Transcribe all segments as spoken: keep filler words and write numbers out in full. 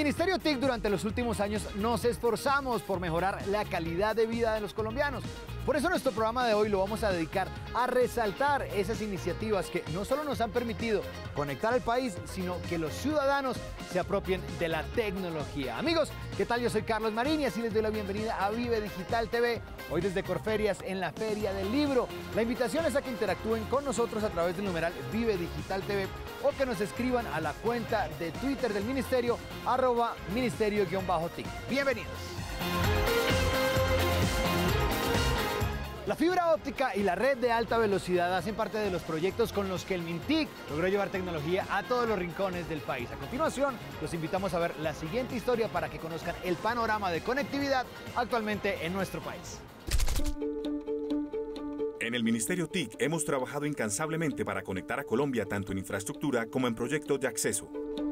Ministerio T I C durante los últimos años nos esforzamos por mejorar la calidad de vida de los colombianos. Por eso nuestro programa de hoy lo vamos a dedicar a resaltar esas iniciativas que no solo nos han permitido conectar al país, sino que los ciudadanos se apropien de la tecnología. Amigos, ¿qué tal? Yo soy Carlos Marín y así les doy la bienvenida a Vive Digital T V. Hoy desde Corferias en la Feria del Libro. La invitación es a que interactúen con nosotros a través del numeral Vive Digital T V o que nos escriban a la cuenta de Twitter del Ministerio, arroba ministerio-T I C. Bienvenidos. La fibra óptica y la red de alta velocidad hacen parte de los proyectos con los que el MINTIC logró llevar tecnología a todos los rincones del país. A continuación, los invitamos a ver la siguiente historia para que conozcan el panorama de conectividad actualmente en nuestro país. En el Ministerio T I C hemos trabajado incansablemente para conectar a Colombia tanto en infraestructura como en proyectos de acceso.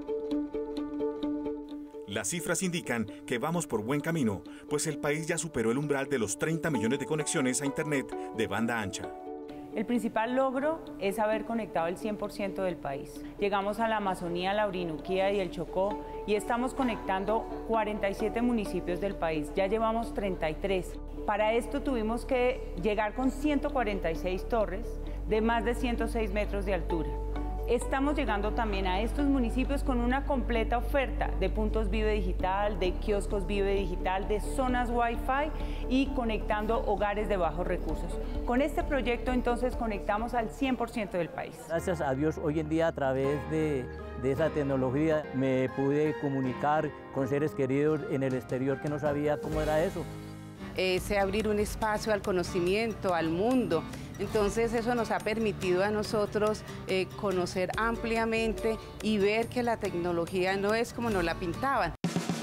Las cifras indican que vamos por buen camino, pues el país ya superó el umbral de los treinta millones de conexiones a Internet de banda ancha. El principal logro es haber conectado el cien por ciento del país. Llegamos a la Amazonía, la Orinoquía y el Chocó y estamos conectando cuarenta y siete municipios del país. Ya llevamos treinta y tres. Para esto tuvimos que llegar con ciento cuarenta y seis torres de más de ciento seis metros de altura. Estamos llegando también a estos municipios con una completa oferta de puntos Vive Digital, de kioscos Vive Digital, de zonas Wi-Fi y conectando hogares de bajos recursos. Con este proyecto entonces conectamos al cien por ciento del país. Gracias a Dios hoy en día a través de, de esa tecnología me pude comunicar con seres queridos en el exterior que no sabía cómo era eso. Eh, sé abrir un espacio al conocimiento, al mundo. Entonces eso nos ha permitido a nosotros eh, conocer ampliamente y ver que la tecnología no es como nos la pintaban.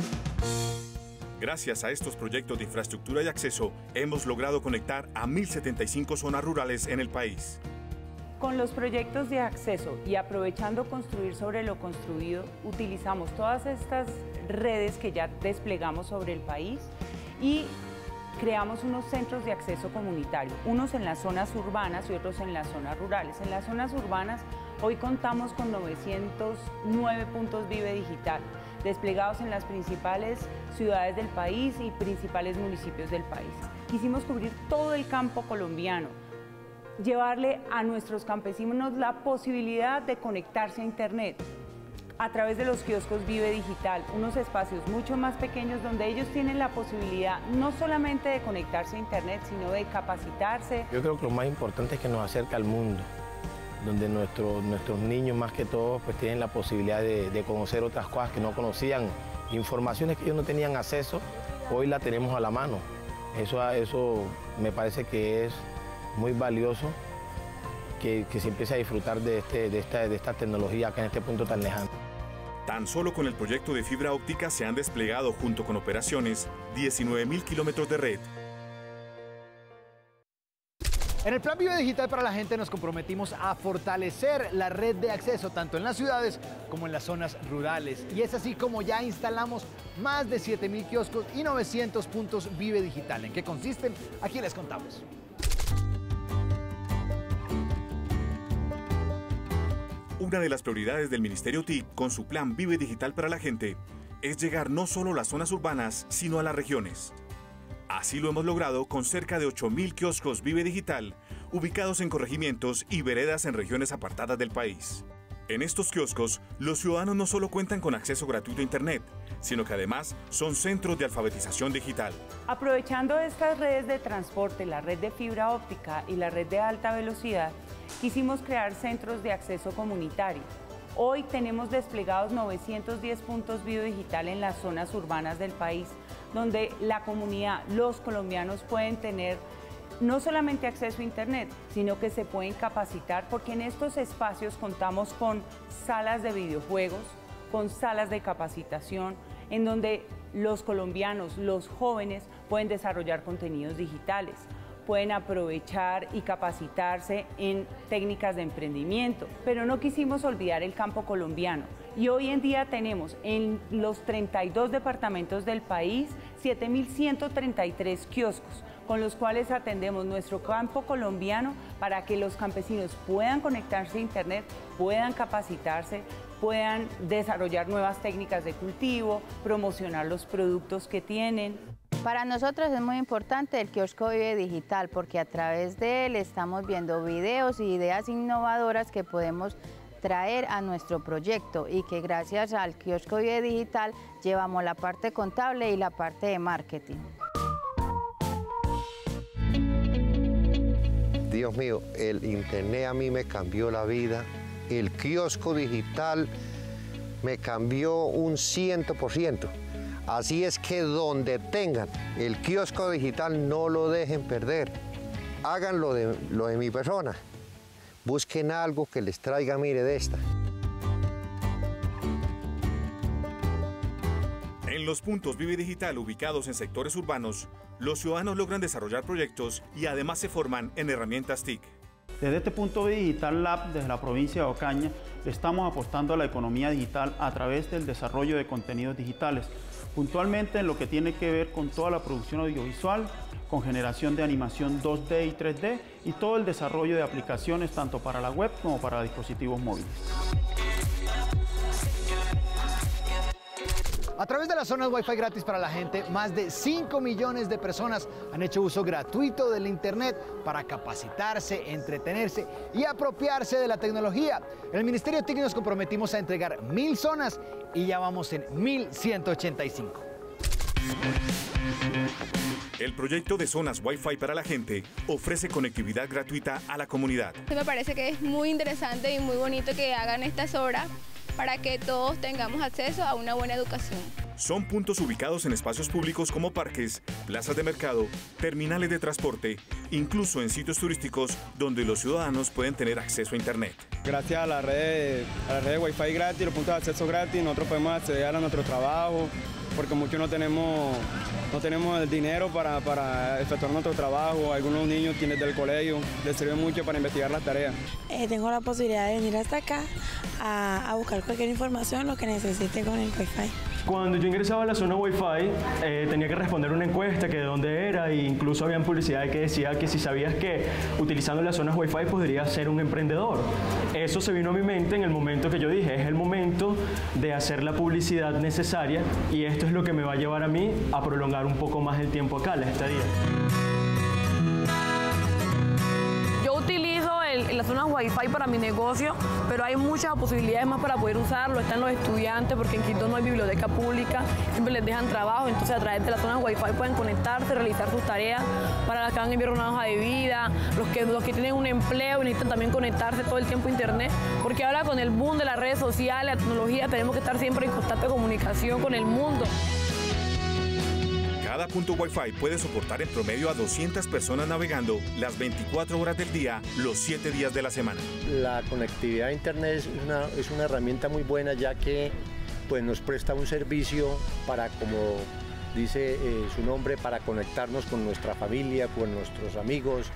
Gracias a estos proyectos de infraestructura y acceso, hemos logrado conectar a mil setenta y cinco zonas rurales en el país. Con los proyectos de acceso y aprovechando construir sobre lo construido, utilizamos todas estas redes que ya desplegamos sobre el país y creamos unos centros de acceso comunitario, unos en las zonas urbanas y otros en las zonas rurales. En las zonas urbanas hoy contamos con novecientos nueve puntos Vive Digital, desplegados en las principales ciudades del país y principales municipios del país. Quisimos cubrir todo el campo colombiano, llevarle a nuestros campesinos la posibilidad de conectarse a Internet a través de los kioscos Vive Digital, unos espacios mucho más pequeños donde ellos tienen la posibilidad no solamente de conectarse a Internet, sino de capacitarse. Yo creo que lo más importante es que nos acerca al mundo, donde nuestro, nuestros niños más que todo pues tienen la posibilidad de, de conocer otras cosas que no conocían, informaciones que ellos no tenían acceso, hoy la tenemos a la mano. Eso, eso me parece que es muy valioso, que, que se empiece a disfrutar de, este, de, esta, de esta tecnología acá en este punto tan lejano. Tan solo con el proyecto de fibra óptica se han desplegado, junto con operaciones, diecinueve mil kilómetros de red. En el Plan Vive Digital para la Gente nos comprometimos a fortalecer la red de acceso tanto en las ciudades como en las zonas rurales. Y es así como ya instalamos más de siete mil kioscos y novecientos puntos Vive Digital. ¿En qué consisten? Aquí les contamos. Una de las prioridades del Ministerio T I C con su plan Vive Digital para la Gente es llegar no solo a las zonas urbanas, sino a las regiones. Así lo hemos logrado con cerca de ocho mil kioscos Vive Digital, ubicados en corregimientos y veredas en regiones apartadas del país. En estos kioscos, los ciudadanos no solo cuentan con acceso gratuito a Internet, sino que además son centros de alfabetización digital. Aprovechando estas redes de transporte, la red de fibra óptica y la red de alta velocidad, quisimos crear centros de acceso comunitario. Hoy tenemos desplegados novecientos diez puntos Vive Digital en las zonas urbanas del país, donde la comunidad, los colombianos pueden tener no solamente acceso a Internet, sino que se pueden capacitar, porque en estos espacios contamos con salas de videojuegos, con salas de capacitación, en donde los colombianos, los jóvenes, pueden desarrollar contenidos digitales, pueden aprovechar y capacitarse en técnicas de emprendimiento. Pero no quisimos olvidar el campo colombiano. Y hoy en día tenemos en los treinta y dos departamentos del país siete mil ciento treinta y tres kioscos, con los cuales atendemos nuestro campo colombiano para que los campesinos puedan conectarse a Internet, puedan capacitarse, puedan desarrollar nuevas técnicas de cultivo, promocionar los productos que tienen. Para nosotros es muy importante el kiosco Vive Digital porque a través de él estamos viendo videos y ideas innovadoras que podemos traer a nuestro proyecto y que gracias al kiosco Vive Digital llevamos la parte contable y la parte de marketing. Dios mío, el internet a mí me cambió la vida, el kiosco digital me cambió un ciento por ciento. Así es que donde tengan el kiosco digital no lo dejen perder. Hagan lo de, lo de mi persona. Busquen algo que les traiga, mire, de esta. En los puntos Vive Digital ubicados en sectores urbanos, los ciudadanos logran desarrollar proyectos y además se forman en herramientas T I C. Desde este punto Vive Digital Lab, desde la provincia de Ocaña, estamos apostando a la economía digital a través del desarrollo de contenidos digitales, puntualmente en lo que tiene que ver con toda la producción audiovisual, con generación de animación dos D y tres D y todo el desarrollo de aplicaciones tanto para la web como para dispositivos móviles. A través de las zonas Wi-Fi gratis para la gente, más de cinco millones de personas han hecho uso gratuito del Internet para capacitarse, entretenerse y apropiarse de la tecnología. En el Ministerio T I C nos comprometimos a entregar mil zonas y ya vamos en mil ciento ochenta y cinco. El proyecto de zonas Wi-Fi para la gente ofrece conectividad gratuita a la comunidad. Me parece que es muy interesante y muy bonito que hagan estas obras para que todos tengamos acceso a una buena educación. Son puntos ubicados en espacios públicos como parques, plazas de mercado, terminales de transporte, incluso en sitios turísticos donde los ciudadanos pueden tener acceso a Internet. Gracias a la red, a la red de Wi-Fi gratis, los puntos de acceso gratis, nosotros podemos acceder a nuestro trabajo, porque muchos no tenemos, no tenemos el dinero para, para efectuar nuestro trabajo. Algunos niños tienen del colegio, les sirve mucho para investigar las tareas. Eh, tengo la posibilidad de venir hasta acá a, a buscar cualquier información, lo que necesite con el Wi-Fi. Cuando yo ingresaba a la zona Wi-Fi, eh, tenía que responder una encuesta, que de dónde era, e incluso había publicidad que decía que si sabías que utilizando las zonas Wi-Fi podrías ser un emprendedor. Eso se vino a mi mente en el momento que yo dije, es el momento de hacer la publicidad necesaria y esto es lo que me va a llevar a mí a prolongar un poco más el tiempo acá, la estadía. Yo utilizo el, las zonas Wi-Fi para mi negocio, pero hay muchas posibilidades más para poder usarlo. Están los estudiantes, porque en Quito no hay biblioteca pública, siempre les dejan trabajo, entonces a través de las zonas Wi-Fi pueden conectarse, realizar sus tareas. Para las que van a enviar una hoja de vida, los que, los que tienen un empleo y necesitan también conectarse todo el tiempo a Internet, porque ahora con el boom de las redes sociales, la tecnología, tenemos que estar siempre en constante comunicación con el mundo. Cada punto Wi-Fi puede soportar en promedio a doscientas personas navegando las veinticuatro horas del día, los siete días de la semana. La conectividad a Internet es una, es una herramienta muy buena, ya que pues, nos presta un servicio para, como dice eh, su nombre, para conectarnos con nuestra familia, con nuestros amigos.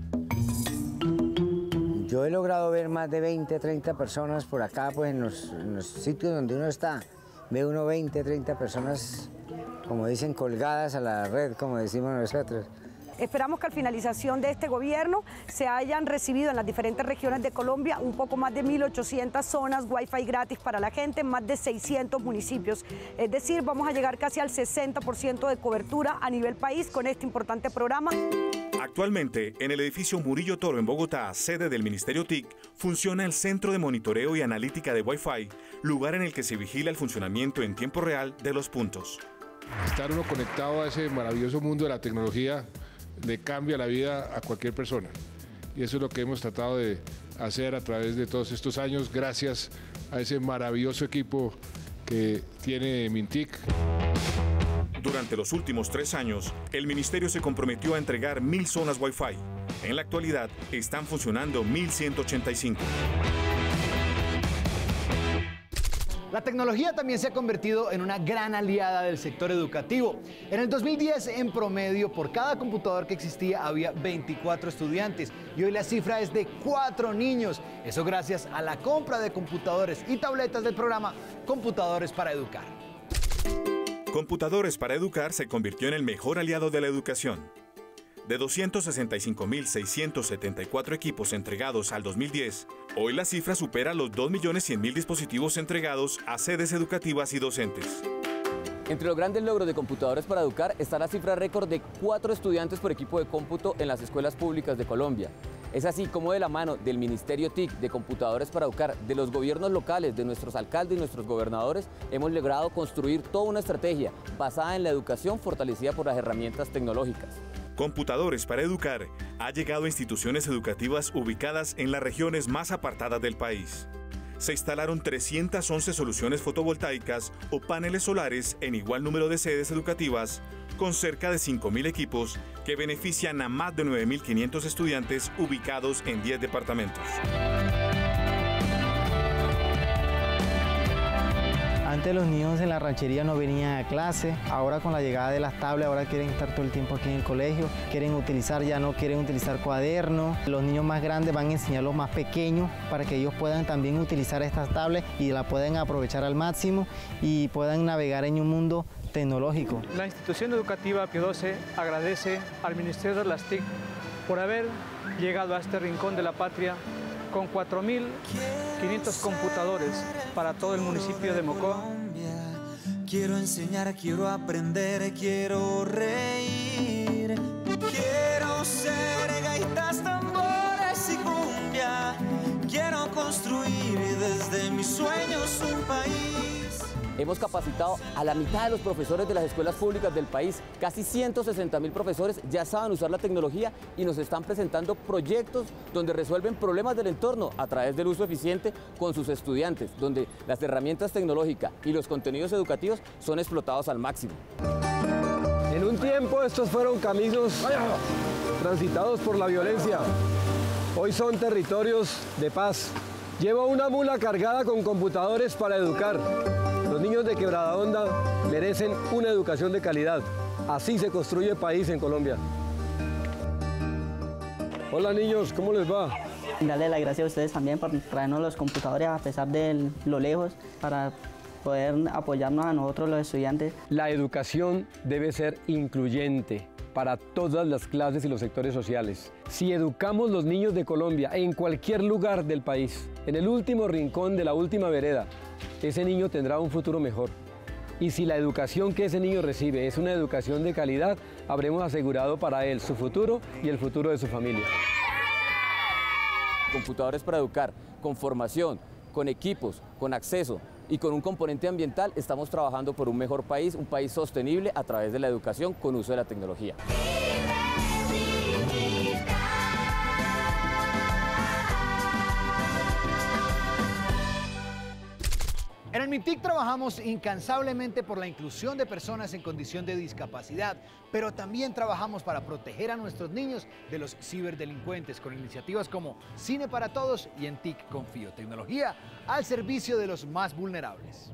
Yo he logrado ver más de veinte, treinta personas por acá, pues en los, en los sitios donde uno está. Ve uno veinte, treinta personas, como dicen, colgadas a la red, como decimos nosotros. Esperamos que al finalización de este gobierno se hayan recibido en las diferentes regiones de Colombia un poco más de mil ochocientas zonas Wi-Fi gratis para la gente en más de seiscientos municipios. Es decir, vamos a llegar casi al sesenta por ciento de cobertura a nivel país con este importante programa. Actualmente, en el edificio Murillo Toro en Bogotá, sede del Ministerio T I C, funciona el Centro de Monitoreo y Analítica de Wi-Fi, lugar en el que se vigila el funcionamiento en tiempo real de los puntos. Estar uno conectado a ese maravilloso mundo de la tecnología le cambia la vida a cualquier persona. Y eso es lo que hemos tratado de hacer a través de todos estos años, gracias a ese maravilloso equipo que tiene Mintic. Durante los últimos tres años, el Ministerio se comprometió a entregar mil zonas Wi-Fi. En la actualidad, están funcionando mil ciento ochenta y cinco. La tecnología también se ha convertido en una gran aliada del sector educativo. En el dos mil diez, en promedio, por cada computador que existía había veinticuatro estudiantes y hoy la cifra es de cuatro niños. Eso gracias a la compra de computadores y tabletas del programa Computadores para Educar. Computadores para Educar se convirtió en el mejor aliado de la educación. De doscientos sesenta y cinco mil seiscientos setenta y cuatro equipos entregados al dos mil diez, hoy la cifra supera los dos millones cien mil dispositivos entregados a sedes educativas y docentes. Entre los grandes logros de Computadores para Educar está la cifra récord de cuatro estudiantes por equipo de cómputo en las escuelas públicas de Colombia. Es así como de la mano del Ministerio T I C, de Computadores para Educar, de los gobiernos locales, de nuestros alcaldes y nuestros gobernadores, hemos logrado construir toda una estrategia basada en la educación fortalecida por las herramientas tecnológicas. Computadores para Educar ha llegado a instituciones educativas ubicadas en las regiones más apartadas del país. Se instalaron trescientas once soluciones fotovoltaicas o paneles solares en igual número de sedes educativas, con cerca de cinco mil equipos que benefician a más de nueve mil quinientos estudiantes ubicados en diez departamentos. Antes los niños en la ranchería no venían a clase, ahora con la llegada de las tablets, ahora quieren estar todo el tiempo aquí en el colegio, quieren utilizar, ya no quieren utilizar cuadernos. Los niños más grandes van a enseñar a los más pequeños para que ellos puedan también utilizar estas tablets y la puedan aprovechar al máximo y puedan navegar en un mundo tecnológico. La institución educativa Pío doce agradece al Ministerio de las T I C por haber llegado a este rincón de la patria con cuatro mil quinientos computadores para todo el municipio de Mocoa. Quiero enseñar, quiero aprender, quiero reír, quiero ser gaitas, tambores y cumbia, quiero construir desde mis sueños un país. Hemos capacitado a la mitad de los profesores de las escuelas públicas del país. Casi ciento sesenta mil profesores ya saben usar la tecnología y nos están presentando proyectos donde resuelven problemas del entorno a través del uso eficiente con sus estudiantes, donde las herramientas tecnológicas y los contenidos educativos son explotados al máximo. En un tiempo estos fueron caminos transitados por la violencia. Hoy son territorios de paz. Llevo una mula cargada con computadores para educar. Los niños de Quebrada Honda merecen una educación de calidad. Así se construye país en Colombia. Hola niños, ¿cómo les va? Darle las gracias a ustedes también por traernos los computadores a pesar de lo lejos para poder apoyarnos a nosotros los estudiantes. La educación debe ser incluyente para todas las clases y los sectores sociales. Si educamos los niños de Colombia en cualquier lugar del país, en el último rincón de la última vereda, ese niño tendrá un futuro mejor. Y si la educación que ese niño recibe es una educación de calidad, habremos asegurado para él su futuro y el futuro de su familia. Computadores para Educar, con formación, con equipos, con acceso y con un componente ambiental, estamos trabajando por un mejor país, un país sostenible a través de la educación con uso de la tecnología. En el MINTIC trabajamos incansablemente por la inclusión de personas en condición de discapacidad, pero también trabajamos para proteger a nuestros niños de los ciberdelincuentes con iniciativas como Cine para Todos y en T I C Confío, tecnología al servicio de los más vulnerables.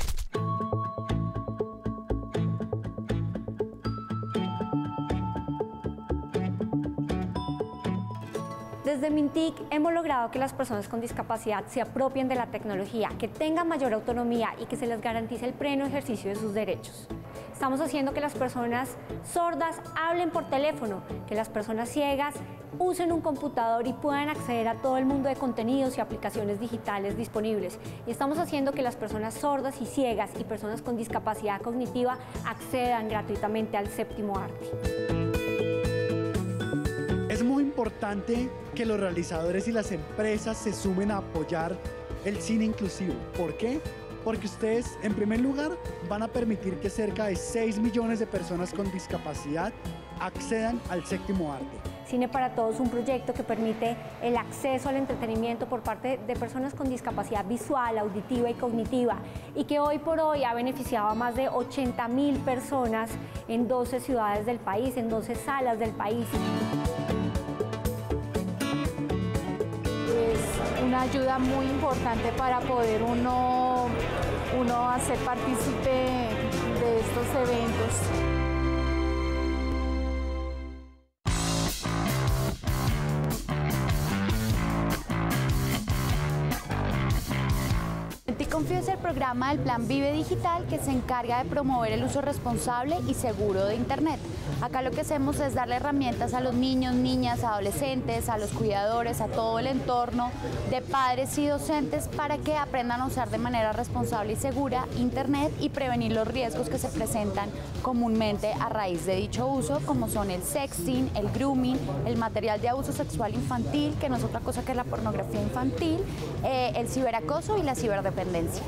Desde MINTIC hemos logrado que las personas con discapacidad se apropien de la tecnología, que tengan mayor autonomía y que se les garantice el pleno ejercicio de sus derechos. Estamos haciendo que las personas sordas hablen por teléfono, que las personas ciegas usen un computador y puedan acceder a todo el mundo de contenidos y aplicaciones digitales disponibles. Y estamos haciendo que las personas sordas y ciegas y personas con discapacidad cognitiva accedan gratuitamente al séptimo arte. Es muy importante que los realizadores y las empresas se sumen a apoyar el cine inclusivo. ¿Por qué? Porque ustedes, en primer lugar, van a permitir que cerca de seis millones de personas con discapacidad accedan al séptimo arte. Cine para Todos, un proyecto que permite el acceso al entretenimiento por parte de personas con discapacidad visual, auditiva y cognitiva, y que hoy por hoy ha beneficiado a más de ochenta mil personas en doce ciudades del país, en doce salas del país. Es una ayuda muy importante para poder uno, uno hacer partícipe de estos eventos. Confío es el programa del Plan Vive Digital que se encarga de promover el uso responsable y seguro de Internet. Acá lo que hacemos es darle herramientas a los niños, niñas, adolescentes, a los cuidadores, a todo el entorno de padres y docentes para que aprendan a usar de manera responsable y segura Internet y prevenir los riesgos que se presentan comúnmente a raíz de dicho uso, como son el sexting, el grooming, el material de abuso sexual infantil, que no es otra cosa que la pornografía infantil, eh, el ciberacoso y la ciberdependencia.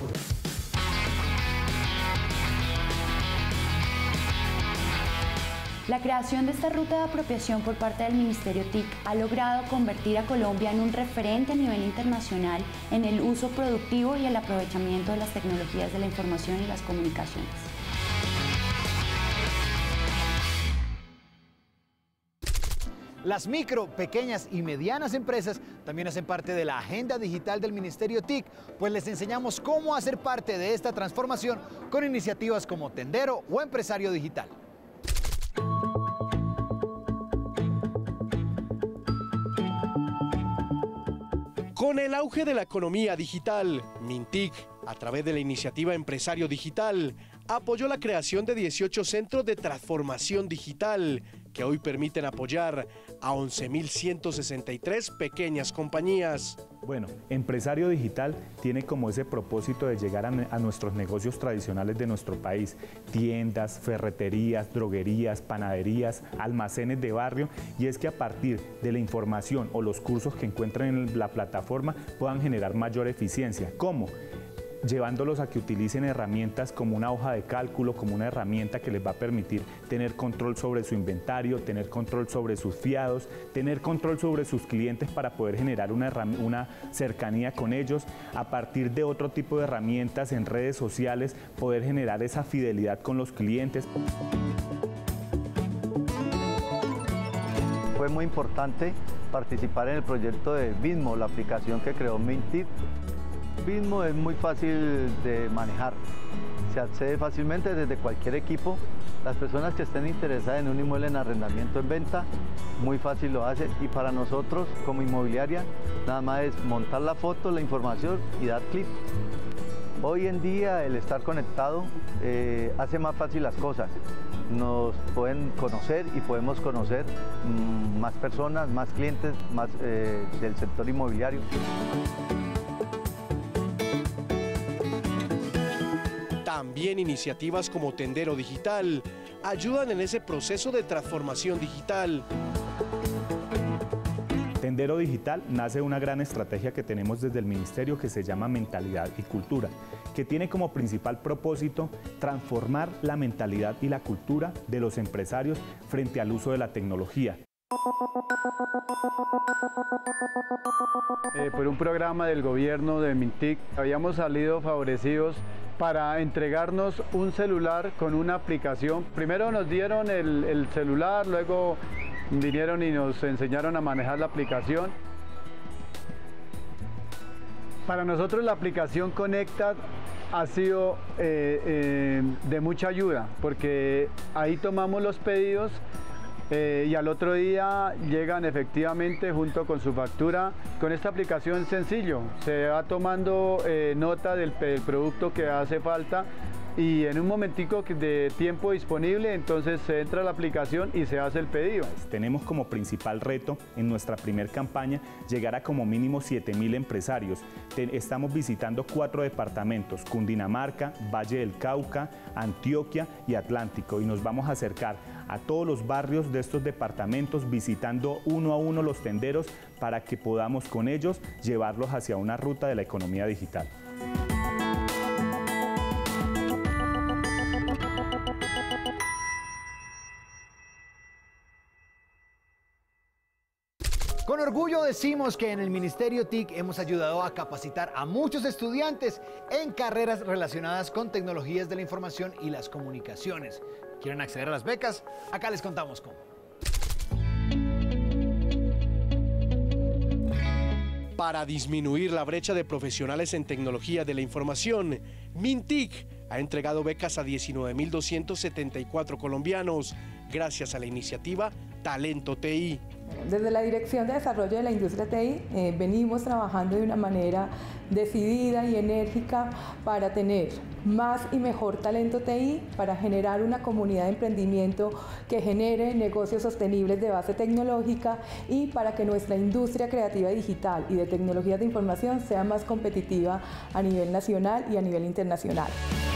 La creación de esta ruta de apropiación por parte del Ministerio T I C ha logrado convertir a Colombia en un referente a nivel internacional en el uso productivo y el aprovechamiento de las tecnologías de la información y las comunicaciones. Las micro, pequeñas y medianas empresas también hacen parte de la agenda digital del Ministerio T I C, pues les enseñamos cómo hacer parte de esta transformación con iniciativas como Tendero o Empresario Digital. Con el auge de la economía digital, Mintic, a través de la iniciativa Empresario Digital, apoyó la creación de dieciocho centros de transformación digital que hoy permiten apoyar a once mil ciento sesenta y tres pequeñas compañías. Bueno, Empresario Digital tiene como ese propósito de llegar a, a nuestros negocios tradicionales de nuestro país, tiendas, ferreterías, droguerías, panaderías, almacenes de barrio, y es que a partir de la información o los cursos que encuentran en la plataforma puedan generar mayor eficiencia. ¿Cómo? Llevándolos a que utilicen herramientas como una hoja de cálculo, como una herramienta que les va a permitir tener control sobre su inventario, tener control sobre sus fiados, tener control sobre sus clientes para poder generar una, una cercanía con ellos, a partir de otro tipo de herramientas en redes sociales, poder generar esa fidelidad con los clientes. Fue muy importante participar en el proyecto de Bitmo, la aplicación que creó Mintic. Bitmo es muy fácil de manejar, se accede fácilmente desde cualquier equipo. Las personas que estén interesadas en un inmueble en arrendamiento en venta, muy fácil lo hace, y para nosotros como inmobiliaria nada más es montar la foto, la información y dar clic. Hoy en día el estar conectado eh, hace más fácil las cosas. Nos pueden conocer y podemos conocer mmm, más personas, más clientes, más eh, del sector inmobiliario. También iniciativas como Tendero Digital ayudan en ese proceso de transformación digital. Tendero Digital nace de una gran estrategia que tenemos desde el Ministerio que se llama Mentalidad y Cultura, que tiene como principal propósito transformar la mentalidad y la cultura de los empresarios frente al uso de la tecnología. Eh, por un programa del gobierno de Mintic habíamos salido favorecidos para entregarnos un celular con una aplicación. Primero nos dieron el, el celular, luego vinieron y nos enseñaron a manejar la aplicación. Para nosotros la aplicación Conecta ha sido eh, eh, de mucha ayuda, porque ahí tomamos los pedidos Eh, y al otro día llegan efectivamente junto con su factura. Con esta aplicación sencillo, se va tomando eh, nota del, del producto que hace falta y en un momentico de tiempo disponible, entonces se entra a la aplicación y se hace el pedido. Tenemos como principal reto en nuestra primer campaña llegar a como mínimo siete mil empresarios. Te, estamos visitando cuatro departamentos: Cundinamarca, Valle del Cauca, Antioquia y Atlántico, y nos vamos a acercar a todos los barrios de estos departamentos visitando uno a uno los tenderos para que podamos con ellos llevarlos hacia una ruta de la economía digital. Con orgullo decimos que en el Ministerio T I C hemos ayudado a capacitar a muchos estudiantes en carreras relacionadas con tecnologías de la información y las comunicaciones. ¿Quieren acceder a las becas? Acá les contamos cómo. Para disminuir la brecha de profesionales en tecnología de la información, Mintic ha entregado becas a diecinueve mil doscientos setenta y cuatro colombianos, gracias a la iniciativa Talento T I. Desde la Dirección de Desarrollo de la Industria T I eh, venimos trabajando de una manera decidida y enérgica para tener más y mejor talento T I, para generar una comunidad de emprendimiento que genere negocios sostenibles de base tecnológica y para que nuestra industria creativa digital y de tecnologías de información sea más competitiva a nivel nacional y a nivel internacional.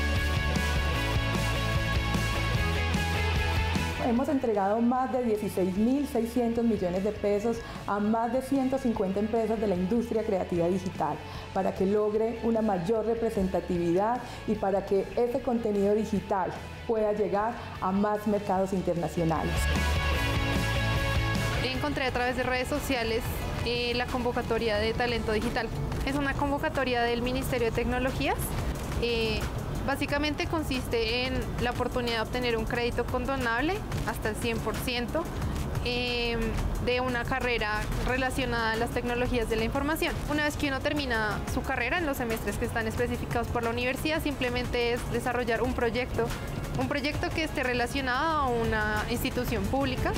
Hemos entregado más de dieciséis mil seiscientos millones de pesos a más de ciento cincuenta empresas de la industria creativa digital para que logre una mayor representatividad y para que ese contenido digital pueda llegar a más mercados internacionales. Encontré a través de redes sociales eh, la convocatoria de Talento Digital. Es una convocatoria del Ministerio de Tecnologías. Eh, Básicamente consiste en la oportunidad de obtener un crédito condonable hasta el cien por ciento eh, de una carrera relacionada a las tecnologías de la información. Una vez que uno termina su carrera en los semestres que están especificados por la universidad, simplemente es desarrollar un proyecto, un proyecto que esté relacionado a una institución pública.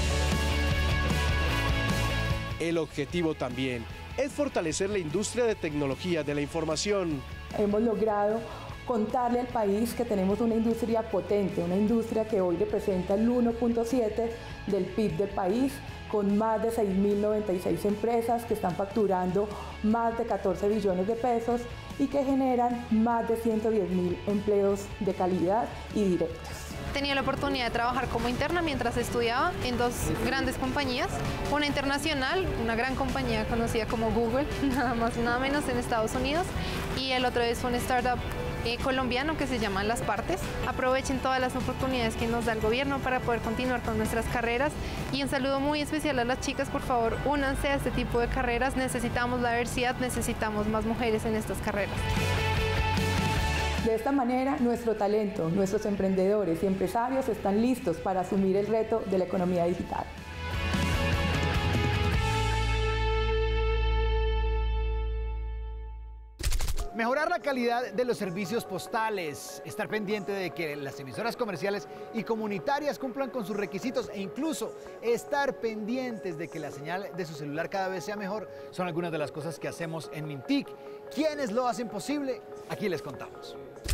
El objetivo también es fortalecer la industria de tecnología de la información. Hemos logrado contarle al país que tenemos una industria potente, una industria que hoy representa el uno punto siete del P I B del país, con más de seis mil noventa y seis empresas que están facturando más de catorce billones de pesos y que generan más de ciento diez mil empleos de calidad y directos. Tenía la oportunidad de trabajar como interna mientras estudiaba en dos grandes compañías, una internacional, una gran compañía conocida como Google, nada más y nada menos en Estados Unidos, y el otro es un startup eh, colombiano que se llama Las Partes. Aprovechen todas las oportunidades que nos da el gobierno para poder continuar con nuestras carreras, y un saludo muy especial a las chicas, por favor, únanse a este tipo de carreras, necesitamos la diversidad, necesitamos más mujeres en estas carreras. De esta manera, nuestro talento, nuestros emprendedores y empresarios están listos para asumir el reto de la economía digital. Mejorar la calidad de los servicios postales, estar pendiente de que las emisoras comerciales y comunitarias cumplan con sus requisitos e incluso estar pendientes de que la señal de su celular cada vez sea mejor, son algunas de las cosas que hacemos en Mintic. ¿Quiénes lo hacen posible? Aquí les contamos.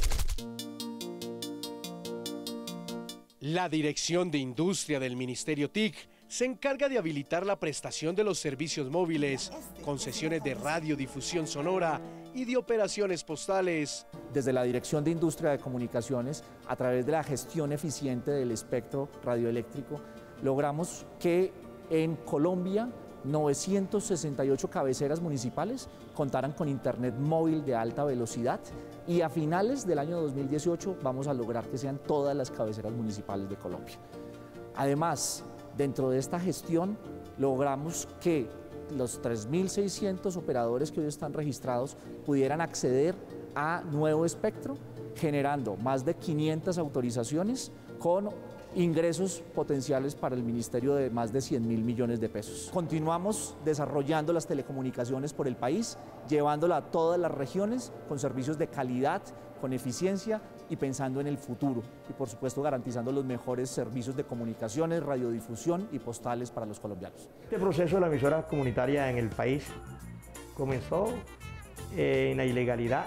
La Dirección de Industria del Ministerio T I C se encarga de habilitar la prestación de los servicios móviles, concesiones de radiodifusión sonora y de operaciones postales. Desde la Dirección de Industria de Comunicaciones, a través de la gestión eficiente del espectro radioeléctrico, logramos que en Colombia novecientas sesenta y ocho cabeceras municipales contaran con internet móvil de alta velocidad, y a finales del año dos mil dieciocho vamos a lograr que sean todas las cabeceras municipales de Colombia. Además, dentro de esta gestión logramos que los tres mil seiscientos operadores que hoy están registrados pudieran acceder a nuevo espectro, generando más de quinientas autorizaciones con ingresos potenciales para el Ministerio de más de cien mil millones de pesos. Continuamos desarrollando las telecomunicaciones por el país, llevándola a todas las regiones con servicios de calidad, con eficiencia y pensando en el futuro. Y por supuesto garantizando los mejores servicios de comunicaciones, radiodifusión y postales para los colombianos. Este proceso de la emisora comunitaria en el país comenzó eh, en la ilegalidad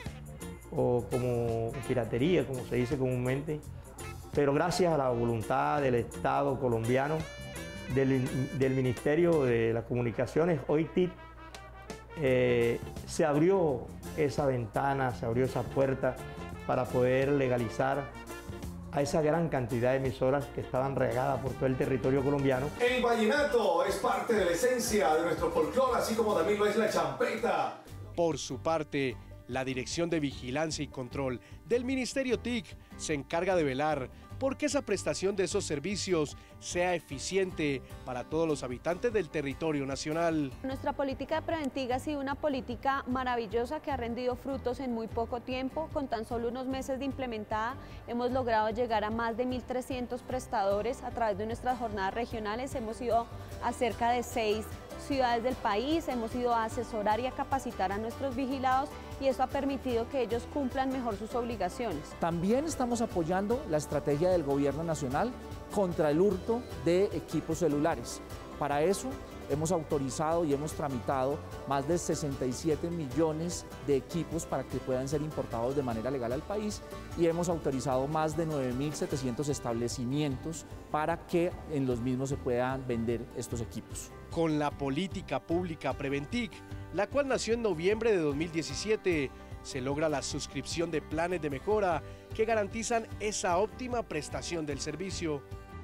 o como piratería, como se dice comúnmente. Pero gracias a la voluntad del Estado colombiano, del, del Ministerio de las Comunicaciones, hoy T I C, eh, se abrió esa ventana, se abrió esa puerta para poder legalizar a esa gran cantidad de emisoras que estaban regadas por todo el territorio colombiano. El vallenato es parte de la esencia de nuestro folclore, así como también lo es la champeta. Por su parte, la Dirección de Vigilancia y Control del Ministerio T I C se encarga de velar porque esa prestación de esos servicios sea eficiente para todos los habitantes del territorio nacional. Nuestra política de Preventic ha sido una política maravillosa que ha rendido frutos en muy poco tiempo. Con tan solo unos meses de implementada hemos logrado llegar a más de mil trescientos prestadores a través de nuestras jornadas regionales. Hemos ido a cerca de seis ciudades del país, hemos ido a asesorar y a capacitar a nuestros vigilados, y eso ha permitido que ellos cumplan mejor sus obligaciones. También estamos apoyando la estrategia del Gobierno Nacional contra el hurto de equipos celulares. Para eso hemos autorizado y hemos tramitado más de sesenta y siete millones de equipos para que puedan ser importados de manera legal al país y hemos autorizado más de nueve mil setecientos establecimientos para que en los mismos se puedan vender estos equipos. Con la política pública Preventic, la cual nació en noviembre de dos mil diecisiete, se logra la suscripción de planes de mejora que garantizan esa óptima prestación del servicio.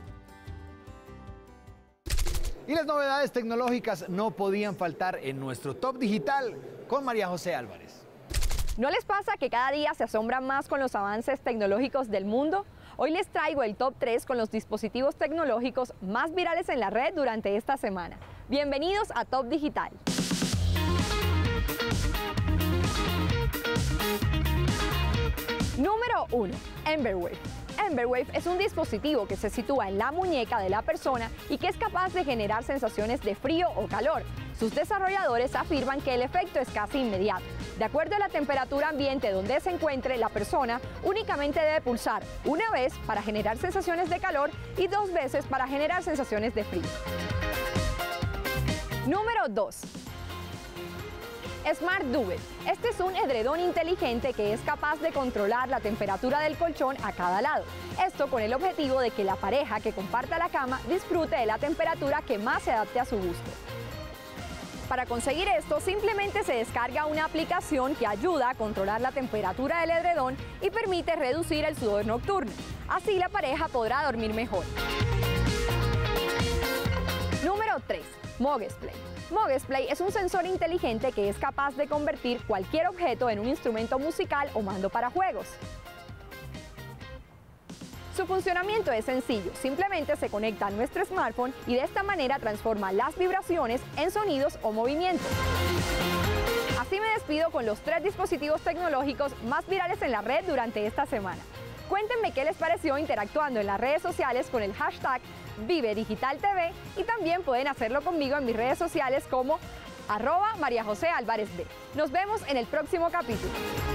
Y las novedades tecnológicas no podían faltar en nuestro Top Digital con María José Álvarez. ¿No les pasa que cada día se asombran más con los avances tecnológicos del mundo? Hoy les traigo el Top tres con los dispositivos tecnológicos más virales en la red durante esta semana. Bienvenidos a Top Digital. Número uno. Emberwave. Emberwave es un dispositivo que se sitúa en la muñeca de la persona y que es capaz de generar sensaciones de frío o calor. Sus desarrolladores afirman que el efecto es casi inmediato. De acuerdo a la temperatura ambiente donde se encuentre la persona, únicamente debe pulsar una vez para generar sensaciones de calor y dos veces para generar sensaciones de frío. Número dos. Smart Duvet. Este es un edredón inteligente que es capaz de controlar la temperatura del colchón a cada lado. Esto con el objetivo de que la pareja que comparta la cama disfrute de la temperatura que más se adapte a su gusto. Para conseguir esto, simplemente se descarga una aplicación que ayuda a controlar la temperatura del edredón y permite reducir el sudor nocturno. Así la pareja podrá dormir mejor. Número tres. Mogesplay. Mogesplay es un sensor inteligente que es capaz de convertir cualquier objeto en un instrumento musical o mando para juegos. Su funcionamiento es sencillo, simplemente se conecta a nuestro smartphone y de esta manera transforma las vibraciones en sonidos o movimientos. Así me despido con los tres dispositivos tecnológicos más virales en la red durante esta semana. Cuéntenme qué les pareció interactuando en las redes sociales con el hashtag Vive Digital T V y también pueden hacerlo conmigo en mis redes sociales como arroba María José Álvarez B. Nos vemos en el próximo capítulo.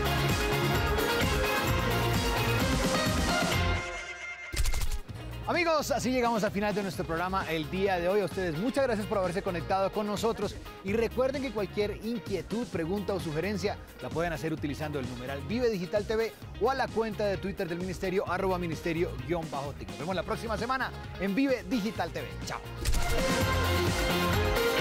Amigos, así llegamos al final de nuestro programa el día de hoy. A ustedes muchas gracias por haberse conectado con nosotros y recuerden que cualquier inquietud, pregunta o sugerencia la pueden hacer utilizando el numeral Vive Digital T V o a la cuenta de Twitter del Ministerio, arroba ministerio guión bajo T I C. Nos vemos la próxima semana en Vive Digital T V. Chao.